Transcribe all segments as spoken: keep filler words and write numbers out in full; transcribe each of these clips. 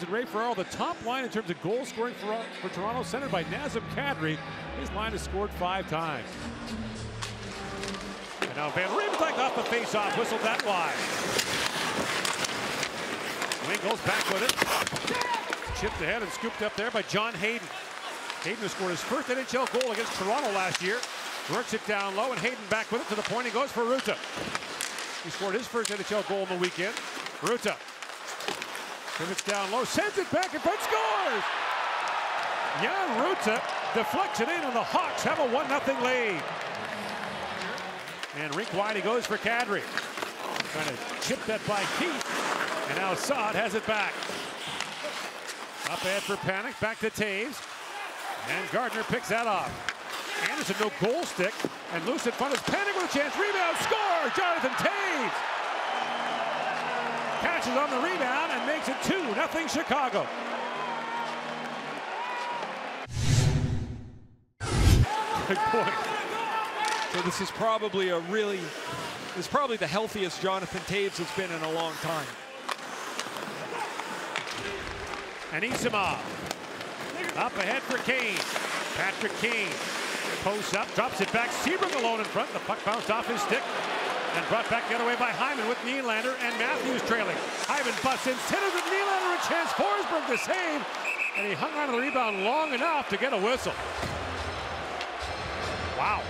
and Ray Ferraro, the top line in terms of goal scoring for, for Toronto, centered by Nazem Kadri. His line has scored five times. And now Van Riemsdyk off the face-off, whistled that wide. Wing goes back with it. Chipped ahead and scooped up there by John Hayden. Hayden has scored his first N H L goal against Toronto last year. Works it down low, and Hayden back with it to the point. He goes for Ruta. He scored his first N H L goal in the weekend. Ruta pivots down low, sends it back in front, scores! Jan Ruta deflects it in, and the Hawks have a one nothing lead. And rink wide he goes for Kadri. Trying to chip that by Keith, and now Saad has it back. Up ahead for Panik, back to Taves. And Gardner picks that off. Anderson, no goal stick, and loose in front is Panik with a chance. Rebound, score! Jonathan Taves catches on the rebound and makes it two nothing Chicago. Good point. So this is probably a really, this is probably the healthiest Jonathan Taves has been in a long time. And Isamov up ahead for Kane. Patrick Kane posts up, drops it back. Seabrook alone in front. The puck bounced off his stick and brought back the other way by Hyman with Nylander and Matthews trailing. Hyman busts in, centers with Nylander, a chance. Forsberg to save, and he hung on to the rebound long enough to get a whistle. Wow.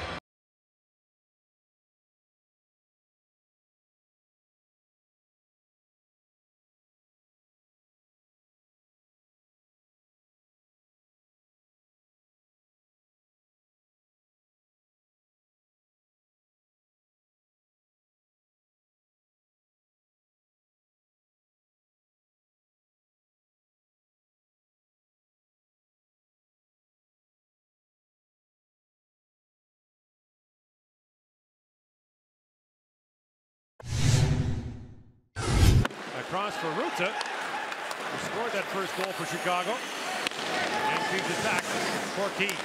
Across for Ruta, who scored that first goal for Chicago, and feeds it back for Keith.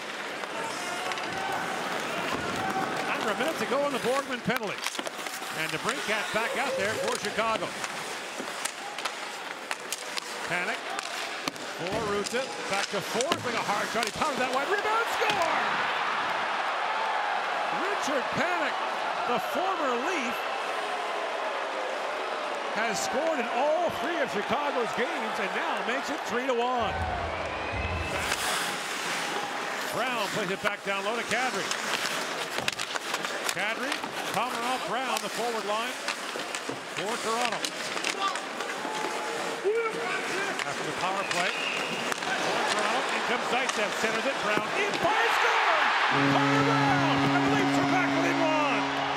Under a minute to go on the Borgman penalty, and the Brinkat back out there for Chicago. Panik for Ruta, back to Forsberg, a hard shot. He pounded that wide, rebound, score! Richard Panik, the former Leaf, has scored in all three of Chicago's games and now makes it three to one. Brown plays it back down low to Kadri. Kadri, Komarov, Brown, the forward line for Toronto. After the power play, for Toronto, in comes Zaitsev, centers it, Brown in, fire, score! Connor Brown, and the Leafs are back within one.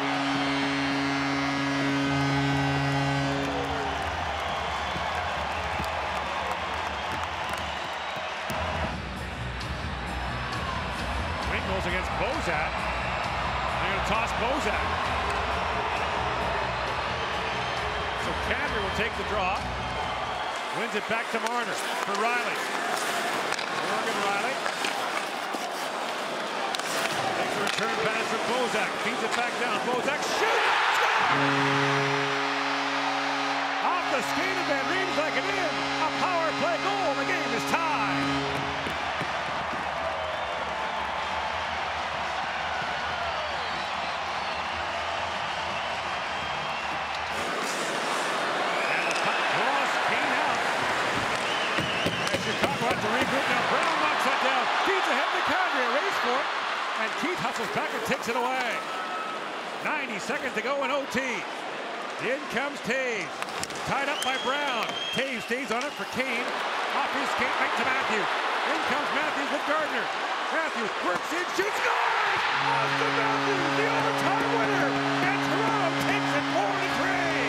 Against Bozak. They're going to toss Bozak. So Kadri will take the draw. Wins it back to Marner for Riley. Morgan Riley. Takes the return pass from Bozak. Feeds it back down. Bozak shoots! Off the skate of Van Riemsdyk and in. A power play goal. The game is tied. And Keith hustles back and takes it away. ninety seconds to go in O T. In comes Taves. Tied up by Brown. Taves stays on it for Kane. Off his skate right to Matthews. In comes Matthews with Gardner. Matthews works in, shoots, scores! Austin Matthews, the overtime winner. And Toronto takes it four to three.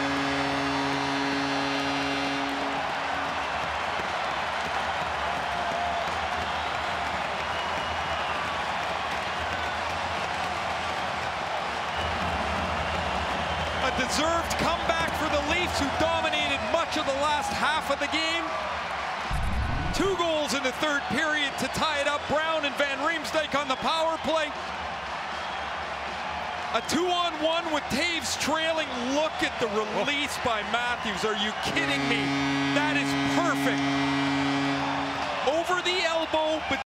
A deserved comeback for the Leafs, who dominated much of the last half of the game. Two goals in the third period to tie it up. Brown and Van Riemsdyk on the power play. A two-on-one with Taves trailing. Look at the release by Matthews. Are you kidding me? That is perfect. Over the elbow, but